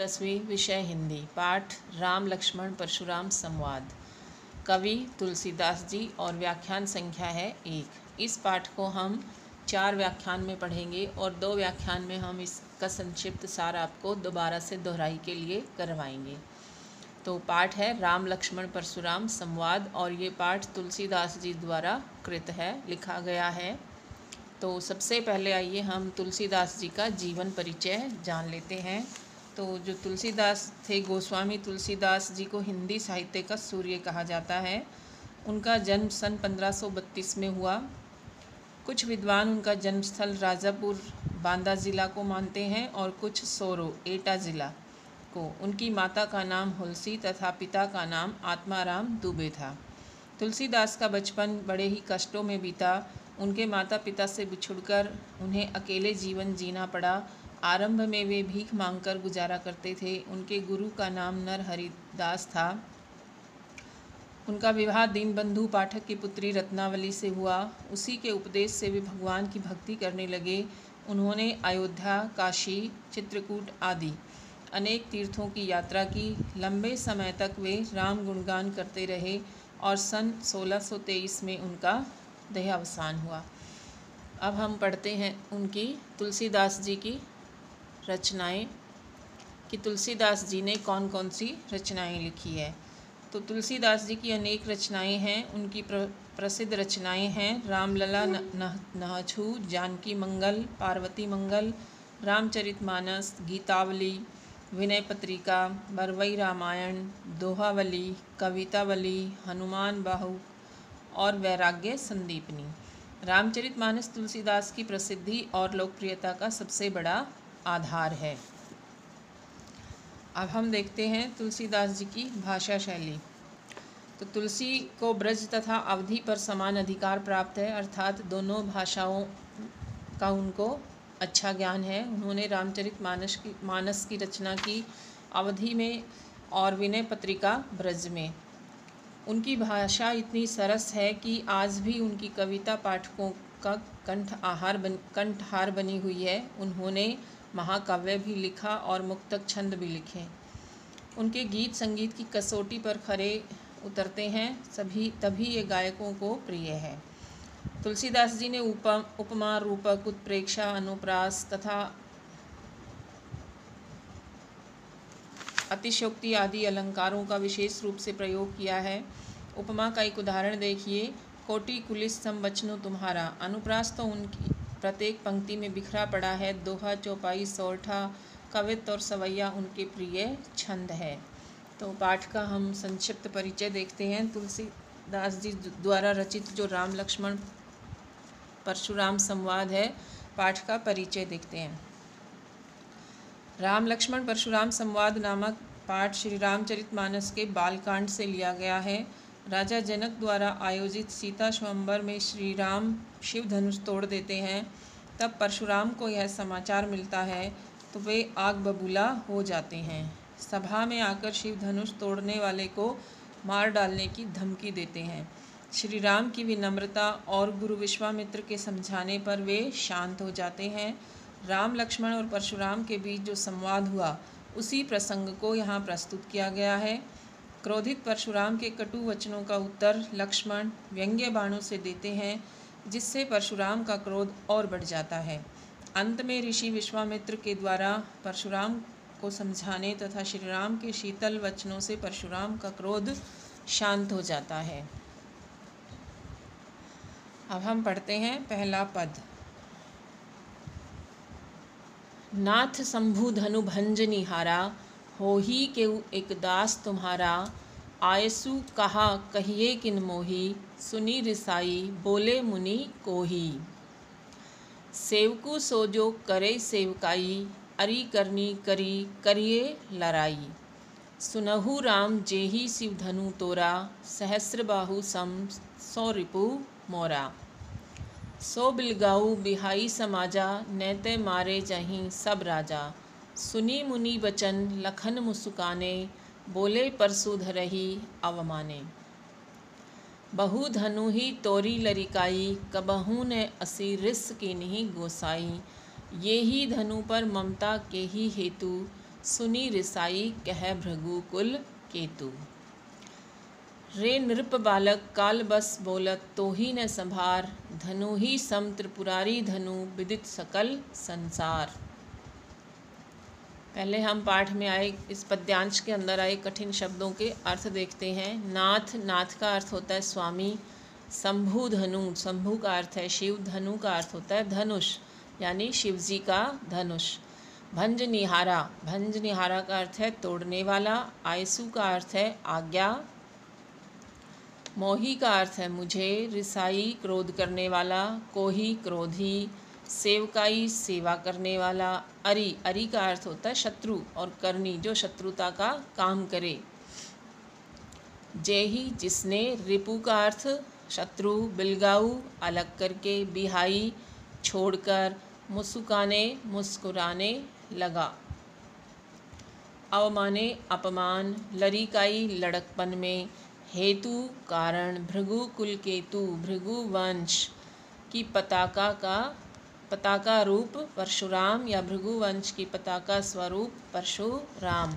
10वीं विषय हिंदी। पाठ राम लक्ष्मण परशुराम संवाद। कवि तुलसीदास जी और व्याख्यान संख्या है 1। इस पाठ को हम 4 व्याख्यान में पढ़ेंगे और 2 व्याख्यान में हम इसका संक्षिप्त सार आपको दोबारा से दोहराई के लिए करवाएंगे। तो पाठ है राम लक्ष्मण परशुराम संवाद और ये पाठ तुलसीदास जी द्वारा कृत है, लिखा गया है। तो सबसे पहले आइए हम तुलसीदास जी का जीवन परिचय जान लेते हैं। तो जो तुलसीदास थे, गोस्वामी तुलसीदास जी को हिंदी साहित्य का सूर्य कहा जाता है। उनका जन्म सन 1532 में हुआ। कुछ विद्वान उनका जन्मस्थल राजापुर बांदा ज़िला को मानते हैं और कुछ सोरो एटा ज़िला को। उनकी माता का नाम हुलसी तथा पिता का नाम आत्माराम दुबे था। तुलसीदास का बचपन बड़े ही कष्टों में बीता। उनके माता पिता से बिछुड़कर उन्हें अकेले जीवन जीना पड़ा। आरंभ में वे भीख मांगकर गुजारा करते थे। उनके गुरु का नाम नरहरिदास था। उनका विवाह दीनबंधु पाठक की पुत्री रत्नावली से हुआ। उसी के उपदेश से वे भगवान की भक्ति करने लगे। उन्होंने अयोध्या, काशी, चित्रकूट आदि अनेक तीर्थों की यात्रा की। लंबे समय तक वे राम गुणगान करते रहे और सन 1623 में उनका देहावसान हुआ। अब हम पढ़ते हैं उनकी तुलसीदास जी की रचनाएं कि तुलसीदास जी ने कौन कौन सी रचनाएं लिखी है। तो तुलसीदास जी की अनेक रचनाएं हैं। उनकी प्रसिद्ध रचनाएं हैं रामलला, नहछू, जानकी मंगल, पार्वती मंगल, रामचरितमानस, गीतावली, विनय पत्रिका, बरवई रामायण, दोहावली, कवितावली, हनुमान बाहु और वैराग्य संदीपनी। रामचरितमानस तुलसीदास की प्रसिद्धि और लोकप्रियता का सबसे बड़ा आधार है। अब हम देखते हैं तुलसीदास जी की भाषा शैली। तो तुलसी को ब्रज तथा अवधि पर समान अधिकार प्राप्त है, अर्थात दोनों भाषाओं का उनको अच्छा ज्ञान है। उन्होंने रामचरितमानस की रचना की अवधि में और विनय पत्रिका ब्रज में। उनकी भाषा इतनी सरस है कि आज भी उनकी कविता पाठकों का कंठहार बनी हुई है। उन्होंने महाकाव्य भी लिखा और मुक्तक छंद भी लिखे। उनके गीत संगीत की कसौटी पर खरे उतरते हैं, तभी ये गायकों को प्रिय है। तुलसीदास जी ने उपमा, रूपक, उत्प्रेक्षा, अनुप्रास तथा अतिशयोक्ति आदि अलंकारों का विशेष रूप से प्रयोग किया है। उपमा का एक उदाहरण देखिए, कोटि कुलिस सम वचनो तुम्हारा। अनुप्रास तो उनकी प्रत्येक पंक्ति में बिखरा पड़ा है। दोहा, चौपाई, सोरठा, कवित्त और सवैया उनके प्रिय छंद है। तो पाठ का हम संक्षिप्त परिचय देखते हैं। तुलसीदास जी द्वारा रचित जो राम लक्ष्मण परशुराम संवाद है, पाठ का परिचय देखते हैं। राम लक्ष्मण परशुराम संवाद नामक पाठ श्री रामचरितमानस के बालकांड से लिया गया है। राजा जनक द्वारा आयोजित सीता स्वयंवर में श्री राम शिव धनुष तोड़ देते हैं। तब परशुराम को यह समाचार मिलता है तो वे आग बबूला हो जाते हैं। सभा में आकर शिव धनुष तोड़ने वाले को मार डालने की धमकी देते हैं। श्री राम की विनम्रता और गुरु विश्वामित्र के समझाने पर वे शांत हो जाते हैं। राम लक्ष्मण और परशुराम के बीच जो संवाद हुआ उसी प्रसंग को यहाँ प्रस्तुत किया गया है। क्रोधित परशुराम के कटु वचनों का उत्तर लक्ष्मण व्यंग्य बाणों से देते हैं, जिससे परशुराम का क्रोध और बढ़ जाता है। अंत में ऋषि विश्वामित्र के द्वारा परशुराम को समझाने तथा श्री राम के शीतल वचनों से परशुराम का क्रोध शांत हो जाता है। अब हम पढ़ते हैं पहला पद। नाथ शंभु धनु भंज निहारा, हो ही केउ एक दास तुम्हारा। आयसु कहा कहिए किन मोही, सुनी रिसाई बोले मुनि कोही। सेवकु सोजो करे सेवकाई, अरि करनी करी करिए लड़ाई। सुनहु राम जेहि शिव धनु तोरा, सहस्र बाहु सम सौ रिपु मोरा। सो बिलगाऊ बिहाई समाजा, नैते मारे जहीं सब राजा। सुनी मुनि बचन लखन मुसुकाने, बोले परसु धरहि अवमाने। बहु धनु ही तोरी लरिकाई, कबहू ने असी रिस कीन्ही गोसाई। ये ही धनु पर ममता के ही हेतु, सुनी रिसाई कह भृगुकुल केतु। रे नृप बालक काल बस बोलत तो ही न संभार, धनु ही सम त्रिपुरारी धनु विदित सकल संसार। पहले हम पाठ में आए इस पद्यांश के अंदर आए कठिन शब्दों के अर्थ देखते हैं। नाथ, नाथ का अर्थ होता है स्वामी। शंभु धनु, शंभु का अर्थ है शिव। धनु का अर्थ होता है धनुष यानी शिवजी का धनुष। भंज निहारा, भंज निहारा का अर्थ है तोड़ने वाला। आयसु का अर्थ है आज्ञा। मोही का अर्थ है मुझे। रिसाई क्रोध करने वाला। कोही क्रोधी। सेवकाई सेवा करने वाला। अरि, अरि का अर्थ होता है शत्रु। और करनी जो शत्रुता का काम करे। जेही जिसने। रिपु का अर्थ शत्रु। बिलगाऊ अलग करके। बिहाई छोड़कर। मुस्काने मुस्कुराने लगा। अवमाने अपमान। लरिकाई लड़कपन में। हेतु कारण। भृगुकुल केतु भृगु वंश की पताका रूप परशुराम या भृगु वंश की पताका स्वरूप परशुराम।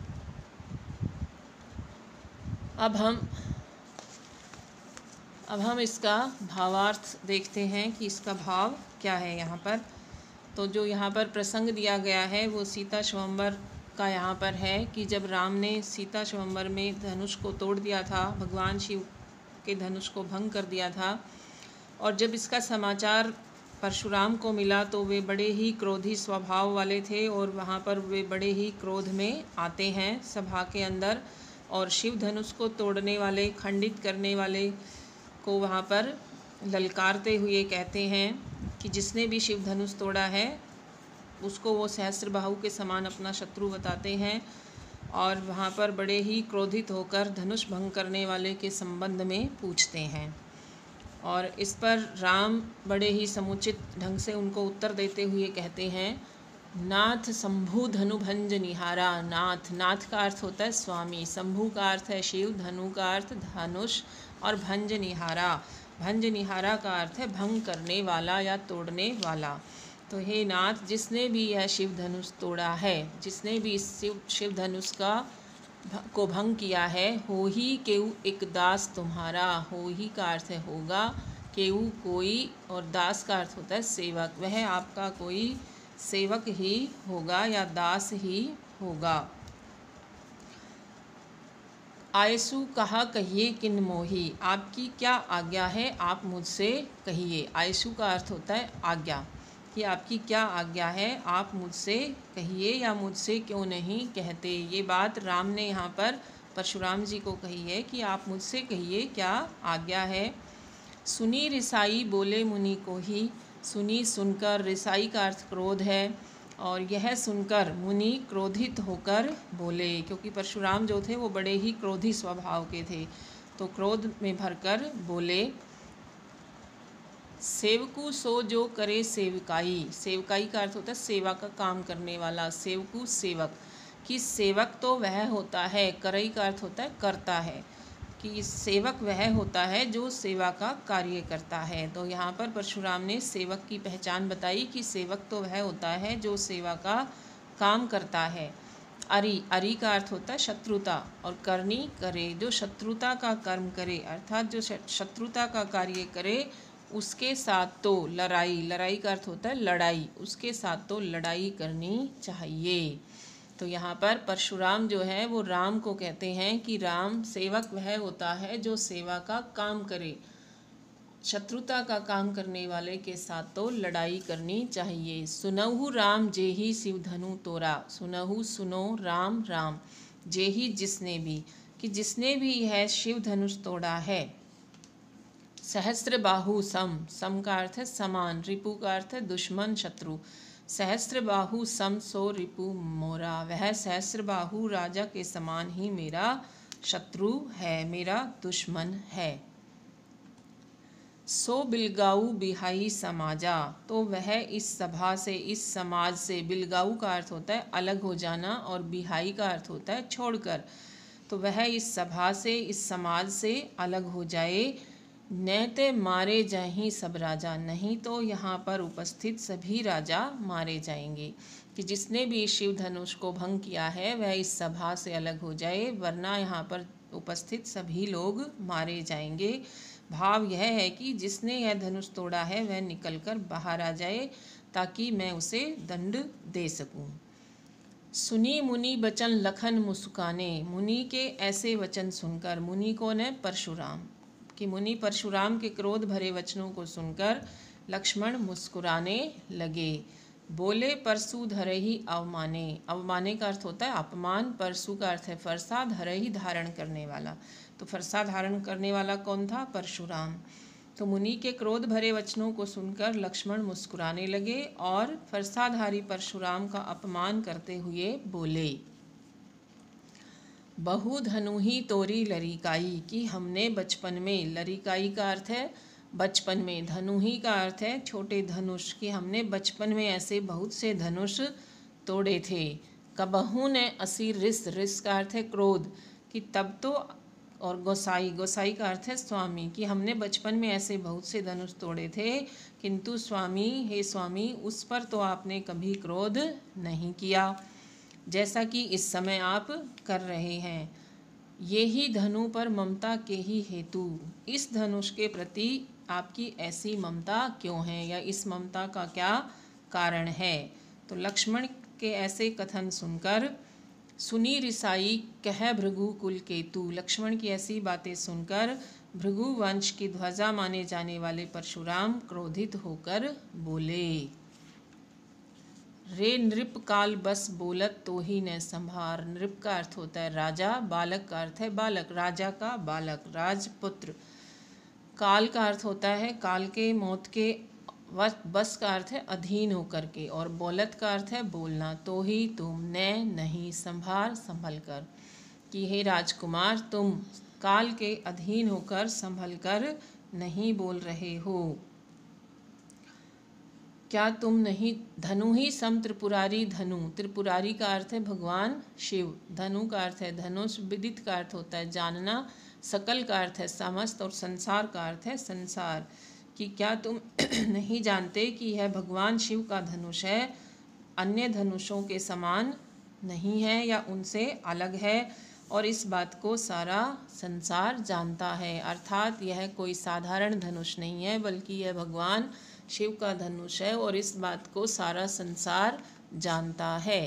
अब हम इसका भावार्थ देखते हैं कि इसका भाव क्या है यहाँ पर। तो जो यहाँ पर प्रसंग दिया गया है वो सीता स्वयंवर का यहाँ पर है कि जब राम ने सीता स्वयंवर में धनुष को तोड़ दिया था, भगवान शिव के धनुष को भंग कर दिया था, और जब इसका समाचार परशुराम को मिला तो वे बड़े ही क्रोधी स्वभाव वाले थे और वहाँ पर वे बड़े ही क्रोध में आते हैं सभा के अंदर, और शिव धनुष को तोड़ने वाले, खंडित करने वाले को वहाँ पर ललकारते हुए कहते हैं कि जिसने भी शिव धनुष तोड़ा है उसको वो सहस्त्रबाहु के समान अपना शत्रु बताते हैं, और वहाँ पर बड़े ही क्रोधित होकर धनुष भंग करने वाले के संबंध में पूछते हैं। और इस पर राम बड़े ही समुचित ढंग से उनको उत्तर देते हुए कहते हैं, नाथ शंभु धनु भंज निहारा। नाथ, नाथ का अर्थ होता है स्वामी। शंभु का अर्थ है शिव। धनु का अर्थ धनुष। और भंज निहारा, भंज निहारा का अर्थ है भंग करने वाला या तोड़ने वाला। तो हे नाथ, जिसने भी यह शिव धनुष तोड़ा है, जिसने भी इस शिव धनुष को भंग किया है, हो ही केऊ एक दास तुम्हारा। हो ही का अर्थ है होगा, केऊ कोई, और दास का अर्थ होता है सेवक। वह आपका कोई सेवक ही होगा या दास ही होगा। आयसु कहा कहिए किन मोही। आपकी क्या आज्ञा है, आप मुझसे कहिए। आयसु का अर्थ होता है आज्ञा, कि आपकी क्या आज्ञा है, आप मुझसे कहिए या मुझसे क्यों नहीं कहते। ये बात राम ने यहाँ पर परशुराम जी को कही है कि आप मुझसे कहिए क्या आज्ञा है। सुनी रिसाई बोले मुनि को ही। सुनी सुनकर, रिसाई का अर्थ क्रोध है, और यह सुनकर मुनि क्रोधित होकर बोले, क्योंकि परशुराम जो थे वो बड़े ही क्रोधी स्वभाव के थे, तो क्रोध में भरकर बोले। सेवकु सो जो करे सेवकाई। सेवकाई का अर्थ होता है सेवा का काम करने वाला। सेवकु सेवक, कि सेवक तो वह होता है, करई का अर्थ होता है करता है, कि सेवक वह होता है जो सेवा का कार्य करता है। तो यहाँ पर परशुराम ने सेवक की पहचान बताई कि सेवक तो वह होता है जो सेवा का काम करता है। अरि, अरि का अर्थ होता है शत्रुता, और करनी करे, जो शत्रुता का कर्म करे, अर्थात जो शत्रुता का कार्य करे उसके साथ तो लड़ाई, लड़ाई का अर्थ होता है लड़ाई, उसके साथ तो लड़ाई करनी चाहिए। तो यहाँ पर परशुराम जो है वो राम को कहते हैं कि राम, सेवक वह होता है जो सेवा का काम करे, शत्रुता का काम करने वाले के साथ तो लड़ाई करनी चाहिए। सुनहु राम जेही शिव धनु तोरा। सुनहु सुनो, राम राम, जेही जिसने भी, कि जिसने भी यह शिव धनुष तोड़ा है। सहस्त्र बाहु सम, सम का अर्थ है समान। रिपु का अर्थ है दुश्मन शत्रु। सहस्त्र बाहु सम सो रिपु मोरा। वह सहस्त्र बाहु राजा के समान ही मेरा शत्रु है, मेरा दुश्मन है। सो बिलगाऊ बिहाई समाजा। तो वह इस सभा से, इस समाज से, बिलगाऊ का अर्थ होता है अलग हो जाना, और बिहाई का अर्थ होता है छोड़कर। तो वह इस सभा से, इस समाज से अलग हो जाए। नैते मारे जाहीं सब राजा, नहीं तो यहाँ पर उपस्थित सभी राजा मारे जाएंगे, कि जिसने भी शिव धनुष को भंग किया है वह इस सभा से अलग हो जाए, वरना यहाँ पर उपस्थित सभी लोग मारे जाएंगे। भाव यह है कि जिसने यह धनुष तोड़ा है वह निकलकर बाहर आ जाए, ताकि मैं उसे दंड दे सकूं। सुनी मुनि बचन लखन मुस्काने, मुनि के ऐसे वचन सुनकर, मुनि कौन है? परशुराम। कि मुनि परशुराम के क्रोध भरे वचनों को सुनकर लक्ष्मण मुस्कुराने लगे। बोले परसु धरहि अवमाने, अवमाने का अर्थ होता है अपमान, परसु का अर्थ है फरसा, धरहि धारण करने वाला। तो फरसा धारण करने वाला कौन था? परशुराम। तो मुनि के क्रोध भरे वचनों को सुनकर लक्ष्मण मुस्कुराने लगे और फरसाधारी परशुराम का अपमान करते हुए बोले, बहु धनु ही तोरी लरिकाई, कि हमने बचपन में, लरिकाई का अर्थ है बचपन में, धनु ही का अर्थ है छोटे धनुष, कि हमने बचपन में ऐसे बहुत से धनुष तोड़े थे। कबहू ने असी रिस, रिस का अर्थ है क्रोध, कि तब तो, और गोसाई, गोसाई का अर्थ है स्वामी, कि हमने बचपन में ऐसे बहुत से धनुष तोड़े थे, किंतु स्वामी, हे स्वामी, उस पर तो आपने कभी क्रोध नहीं किया, जैसा कि इस समय आप कर रहे हैं। ये ही धनु पर ममता के ही हेतु, इस धनुष के प्रति आपकी ऐसी ममता क्यों है, या इस ममता का क्या कारण है? तो लक्ष्मण के ऐसे कथन सुनकर, सुनी रिसाई कह भृगु कुल केतु, लक्ष्मण की ऐसी बातें सुनकर भृगु वंश की ध्वजा माने जाने वाले परशुराम क्रोधित होकर बोले, रे नृप काल बस बोलत तो ही न संभार। नृप का अर्थ होता है राजा, बालक का अर्थ है बालक, राजा का बालक, राजपुत्र। काल का अर्थ होता है काल के, मौत के, बस का अर्थ है अधीन होकर के, और बोलत का अर्थ है बोलना। तो ही तुम, ने नहीं, संभार संभल कर, कि हे राजकुमार तुम काल के अधीन होकर संभल कर नहीं बोल रहे हो। क्या तुम नहीं, धनु ही सम त्रिपुरारी, धनु, त्रिपुरारी का अर्थ है भगवान शिव, धनु का अर्थ है धनुष, विदित का अर्थ होता है जानना, सकल का अर्थ है समस्त, और संसार का अर्थ है संसार, कि क्या तुम नहीं जानते कि यह भगवान शिव का धनुष है, अन्य धनुषों के समान नहीं है या उनसे अलग है, और इस बात को सारा संसार जानता है। अर्थात यह कोई साधारण धनुष नहीं है, बल्कि यह भगवान शिव का धनुष है, और इस बात को सारा संसार जानता है।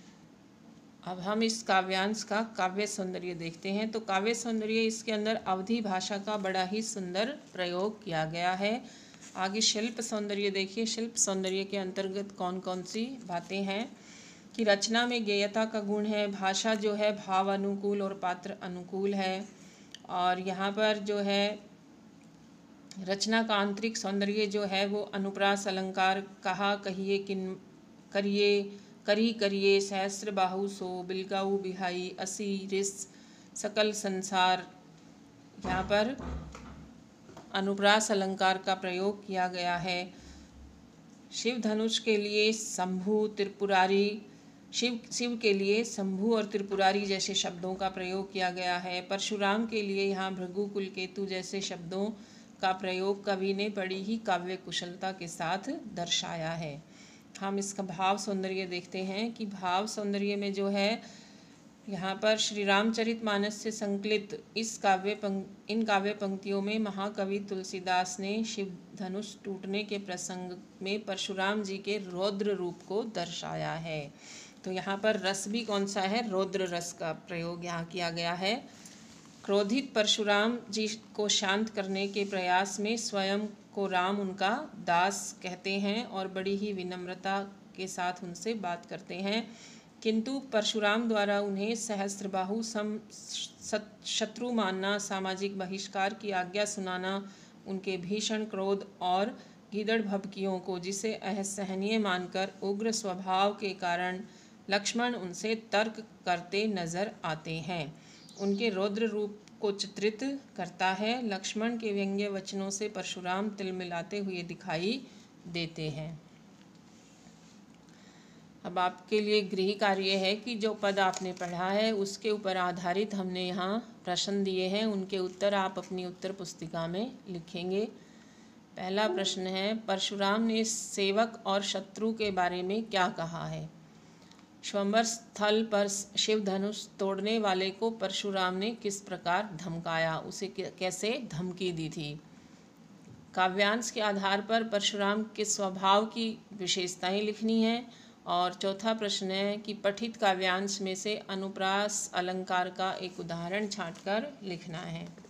अब हम इस काव्यांश का काव्य सौंदर्य देखते हैं। तो काव्य सौंदर्य, इसके अंदर अवधी भाषा का बड़ा ही सुंदर प्रयोग किया गया है। आगे शिल्प सौंदर्य देखिए। शिल्प सौंदर्य के अंतर्गत कौन कौन सी बातें हैं, कि रचना में गेयता का गुण है, भाषा जो है भाव अनुकूल और पात्र अनुकूल है, और यहाँ पर जो है रचना का आंतरिक सौंदर्य जो है वो अनुप्रास अलंकार, कहा कहिए किन करिए, करी करिए, सहस्त्र बाहु सो, बिलगाऊ बिहाई, असी रिस, सकल संसार, यहाँ पर अनुप्रास अलंकार का प्रयोग किया गया है। शिव धनुष के लिए शंभु, त्रिपुरारी, शिव के लिए शंभु और त्रिपुरारी जैसे शब्दों का प्रयोग किया गया है। परशुराम के लिए यहाँ भृगु कुलकेतु जैसे शब्दों का प्रयोग कवि ने बड़ी ही काव्य कुशलता के साथ दर्शाया है। हम इसका भाव सौंदर्य देखते हैं, कि भाव सौंदर्य में जो है यहाँ पर श्री रामचरितमानस से संकलित इन काव्य पंक्तियों में महाकवि तुलसीदास ने शिव धनुष टूटने के प्रसंग में परशुराम जी के रौद्र रूप को दर्शाया है। तो यहाँ पर रस भी कौन सा है? रौद्र रस का प्रयोग यहाँ किया गया है। क्रोधित परशुराम जी को शांत करने के प्रयास में स्वयं को राम उनका दास कहते हैं और बड़ी ही विनम्रता के साथ उनसे बात करते हैं, किंतु परशुराम द्वारा उन्हें सहस्त्रबाहु शत्रु मानना, सामाजिक बहिष्कार की आज्ञा सुनाना, उनके भीषण क्रोध और गीदड़ भभकियों को जिसे असहनीय मानकर उग्र स्वभाव के कारण लक्ष्मण उनसे तर्क करते नजर आते हैं, उनके रौद्र रूप को चित्रित करता है। लक्ष्मण के व्यंग्य वचनों से परशुराम तिलमिलाते हुए दिखाई देते हैं। अब आपके लिए गृह कार्य है कि जो पद आपने पढ़ा है उसके ऊपर आधारित हमने यहाँ प्रश्न दिए हैं, उनके उत्तर आप अपनी उत्तर पुस्तिका में लिखेंगे। पहला प्रश्न है, परशुराम ने सेवक और शत्रु के बारे में क्या कहा है? स्वयंवर स्थल पर शिव धनुष तोड़ने वाले को परशुराम ने किस प्रकार धमकाया, उसे कैसे धमकी दी थी? काव्यांश के आधार पर परशुराम के स्वभाव की विशेषताएं लिखनी है। और चौथा प्रश्न है कि पठित काव्यांश में से अनुप्रास अलंकार का एक उदाहरण छांटकर लिखना है।